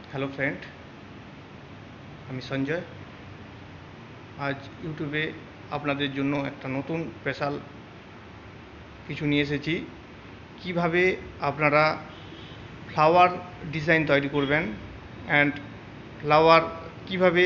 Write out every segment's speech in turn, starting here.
Hello friend, আমি সঞ্জয়। আজ ইউটিউবে আপনাদের জন্য একটা নতুন স্পেশাল কিছু নিয়ে এসেছি। কিভাবে আপনারা ফ্লাওয়ার ডিজাইন তৈরি করবেন অ্যান্ড ফ্লাওয়ার কিভাবে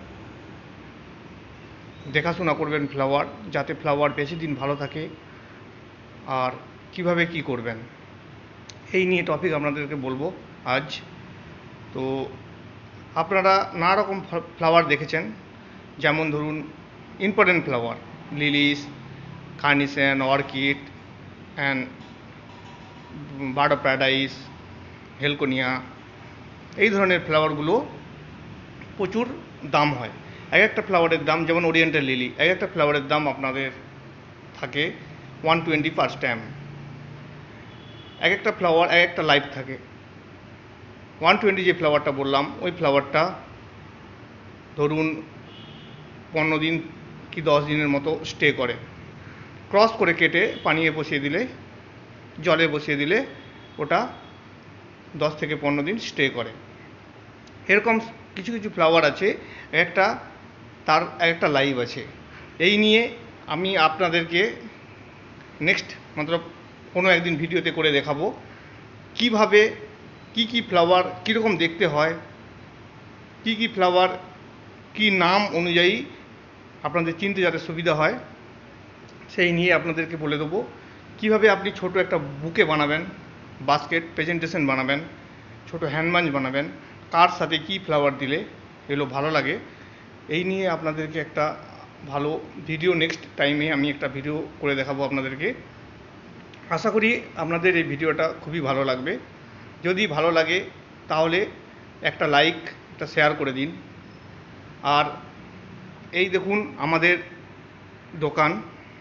দেখাশোনা করবেন ফ্লাওয়ার, যাতে ফ্লাওয়ার বেশি দিন ভালো থাকে, আর কিভাবে কি করবেন এই নিয়ে টপিক আপনাদেরকে বলবো আজ। তো আপনারা নানা রকম ফ্লাওয়ার দেখেছেন, যেমন ধরুন important flower, lilies, carnation, orchid and bird of paradise, heliconia, এই ধরনের ফ্লাওয়ারগুলো প্রচুর দাম হয়। এক একটা ফ্লাওয়ারের দাম, যেমন ওরিয়েন্টাল লিলি, এক একটা ফ্লাওয়ারের দাম আপনাদের থাকে 120 পার স্ট্যাম্প। এক একটা ফ্লাওয়ার এক একটা লাইফ থাকে। 120 যে ফ্লাওয়ারটা বললাম, ওই ফ্লাওয়ারটা ধরুন 15 দিন কি 10 দিনের মতো স্টে করে। ক্রস করে কেটে পানিয়ে বসিয়ে দিলে, জলে বসিয়ে দিলে ওটা 10 থেকে 15 দিন স্টে করে। এরকম কিছু কিছু ফ্লাওয়ার আছে, একটা তার একটা লাইভ আছে। এই নিয়ে আমি আপনাদেরকে নেক্সট মতলব কোনো একদিন ভিডিওতে করে দেখাবো কিভাবে কি ফ্লাওয়ার কীরকম দেখতে হয়, কি ফ্লাওয়ার কি নাম অনুযায়ী আপনাদের চিনতে যাতে সুবিধা হয়, সেই নিয়ে আপনাদেরকে বলে দেবো। কিভাবে আপনি ছোট একটা বুকে বানাবেন, বাস্কেট প্রেজেন্টেশন বানাবেন, ছোট হ্যান্ডবাঞ্চ বানাবেন, কার সাথে কি ফ্লাওয়ার দিলে এগুলো ভালো লাগে, এই নিয়ে আপনাদেরকে একটা ভালো ভিডিও নেক্সট টাইমে আমি একটা ভিডিও করে দেখাবো আপনাদেরকে। আশা করি আপনাদের এই ভিডিওটা খুবই ভালো লাগবে। যদি ভালো লাগে তাহলে একটা লাইক, একটা শেয়ার করে দিন। আর এই দেখুন আমাদের দোকান,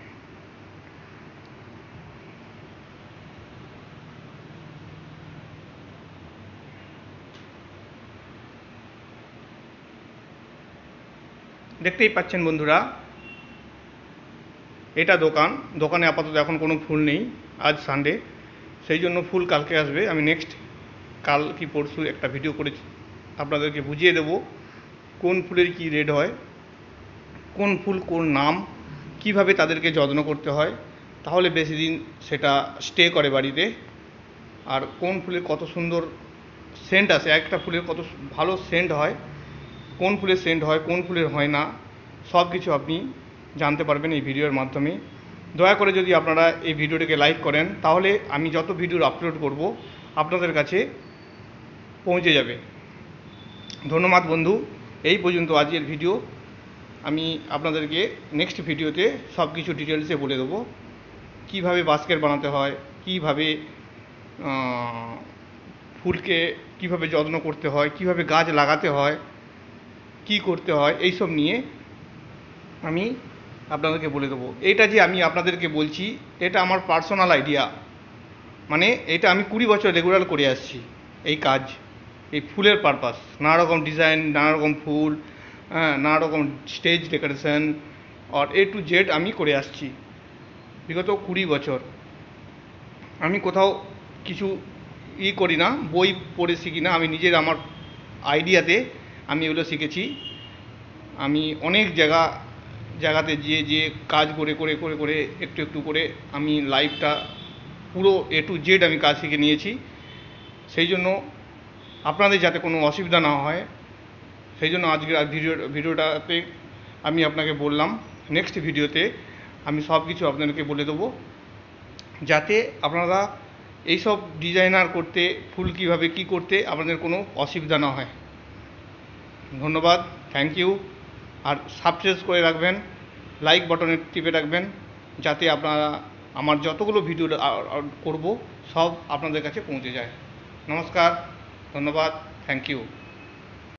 দেখতেই পাচ্ছেন বন্ধুরা, এটা দোকানে আপাতত এখন কোনো ফুল নেই, আজ সানডে, সেই জন্য ফুল কালকে আসবে। আমি নেক্সট কাল কি পরশু একটা ভিডিও করে আপনাদেরকে বুঝিয়ে দেব কোন ফুলের কি রেট হয়, কোন ফুল কোন নাম, কিভাবে তাদেরকে যত্ন করতে হয়, তাহলে বেশি দিন সেটা স্টে করে বাড়িতে। আর কোন ফুলের কত সুন্দর সেন্ট আসে, একটা ফুলের কত ভালো সেন্ট হয়, কোন ফুলের সেন্ট হয় কোন ফুলের হয় না, সব কিছু আপনি জানতে পারবেন এই ভিডিওর মাধ্যমে। দয়া করে যদি আপনারা এই ভিডিওটিকে লাইক করেন, তাহলে আমি যত ভিডিও আপলোড করব আপনাদের কাছে পৌঁছে যাবে। ধন্যবাদ বন্ধু, এই পর্যন্ত আজকের ভিডিও। আমি আপনাদেরকে নেক্সট ভিডিওতে সব কিছু ডিটেলসে বলে দেবো কীভাবে বাস্কেট বানাতে হয়, কীভাবে ফুলকে কীভাবে যত্ন করতে হয়, কীভাবে গাছ লাগাতে হয়, কি করতে হয়, এইসব নিয়ে আমি আপনাদেরকে বলে দেবো। এটা যে আমি আপনাদেরকে বলছি, এটা আমার পার্সোনাল আইডিয়া, মানে এটা আমি 20 বছর রেগুলার করে আসছি এই কাজ, এই ফুলের পারপাস, নানা রকম ডিজাইন, নানা রকম ফুল, নানা রকম স্টেজ ডেকোরেশন আর A to Z আমি করে আসছি বিগত 20 বছর। আমি কোথাও কিছু করি না, বই পড়ে শিখি না, আমি নিজের আমার আইডিয়াতে আমি এগুলো শিখেছি। আমি অনেক জায়গাতে যে কাজ করে করে করে করে একটু একটু করে আমি লাইফটা পুরো A to Z আমি কাজ শিখে নিয়েছি। সেই জন্য আপনাদের যাতে কোনো অসুবিধা না হয়, সেই জন্য আজকের ভিডিওটাতে আমি আপনাকে বললাম। নেক্সট ভিডিওতে আমি সব কিছু আপনাদেরকে বলে দেবো, যাতে আপনারা এইসব ডিজাইনার করতে, ফুল কীভাবে কী করতে আপনাদের কোনো অসুবিধা না হয়। ধন্যবাদ, থ্যাংক ইউ। আর সাবস্ক্রাইব করে রাখবেন, লাইক বাটনে টিপে রাখবেন, যাতে আপনারা আমার যতগুলো ভিডিও করব সব আপনাদের কাছে পৌঁছে যায়। নমস্কার, ধন্যবাদ, থ্যাংক ইউ।